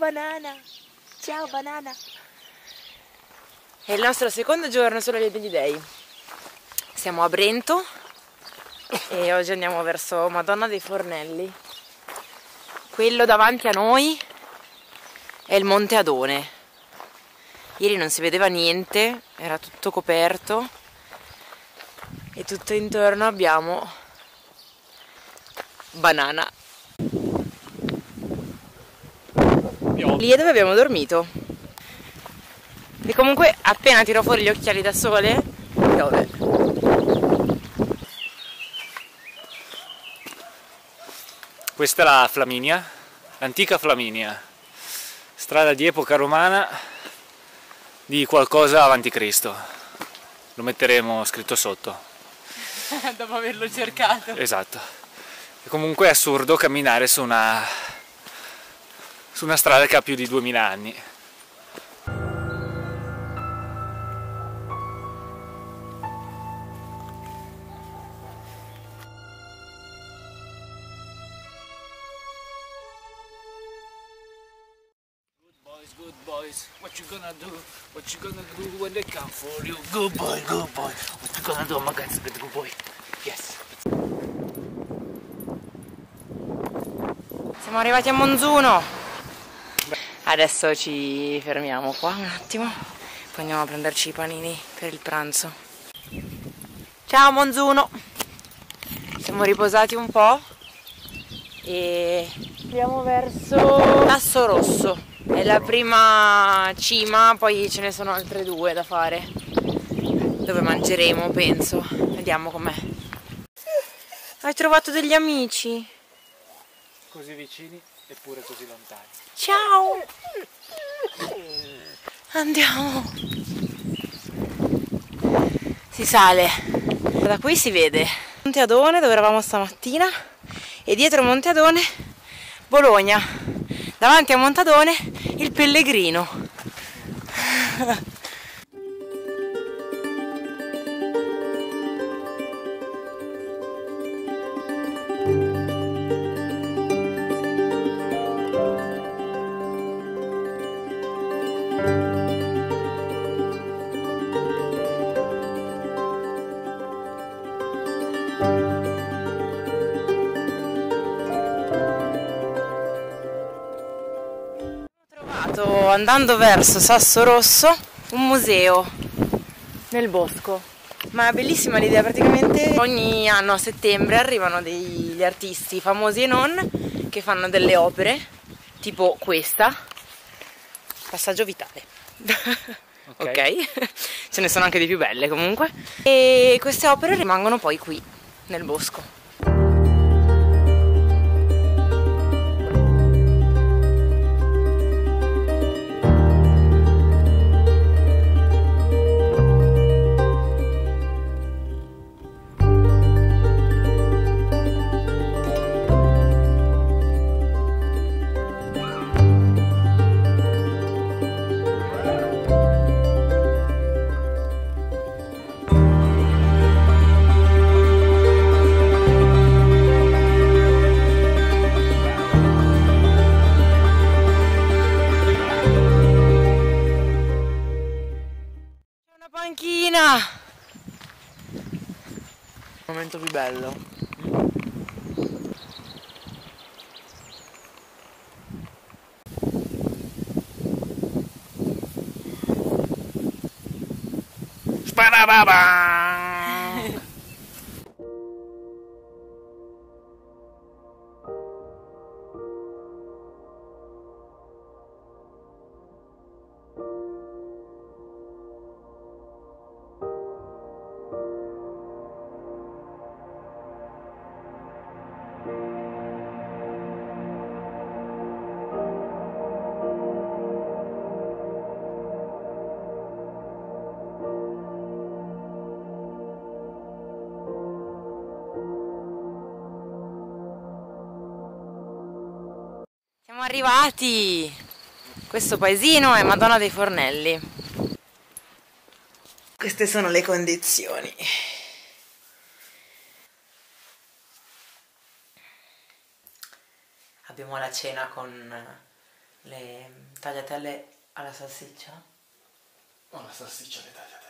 banana. Ciao banana. È il nostro secondo giorno sulla Via degli Dei. Siamo a Brento e oggi andiamo verso Madonna dei Fornelli. Quello davanti a noi è il Monte Adone. Ieri non si vedeva niente, era tutto coperto e tutto intorno abbiamo banana. Lì è dove abbiamo dormito. E comunque appena tiro fuori gli occhiali da sole, piove. Questa è la Flaminia, l'antica Flaminia, strada di epoca romana di qualcosa avanti Cristo. Lo metteremo scritto sotto. Dopo averlo cercato. Esatto. E comunque è assurdo camminare su una strada che ha più di 2000 anni. Good boys, what you gonna do? What you gonna do when they come for you? Good boy, what you gonna do? My guy's a good boy. Yes. Siamo arrivati a Monzuno. Adesso ci fermiamo qua un attimo, poi andiamo a prenderci i panini per il pranzo. Ciao Monzuno! Siamo riposati un po' e andiamo verso Sasso Rosso. È la prima cima, poi ce ne sono altre due da fare, dove mangeremo, penso. Vediamo com'è. Hai trovato degli amici? Così vicini eppure così lontani. Ciao! Andiamo! Si sale. Da qui si vede Monte Adone, dove eravamo stamattina, e dietro Monte Adone Bologna. Davanti a Monte Adone il Pellegrino. Andando verso Sasso Rosso, un museo nel bosco. Ma è bellissima l'idea, praticamente ogni anno a settembre arrivano degli artisti famosi e non che fanno delle opere, tipo questa, Passaggio Vitale. Ok, ce ne sono anche di più belle comunque. E queste opere rimangono poi qui nel bosco. Panchina! Il momento più bello. Sparababa! Siamo arrivati! Questo paesino è Madonna dei Fornelli. Queste sono le condizioni. Abbiamo la cena con le tagliatelle alla salsiccia? Ho la salsiccia alle tagliatelle.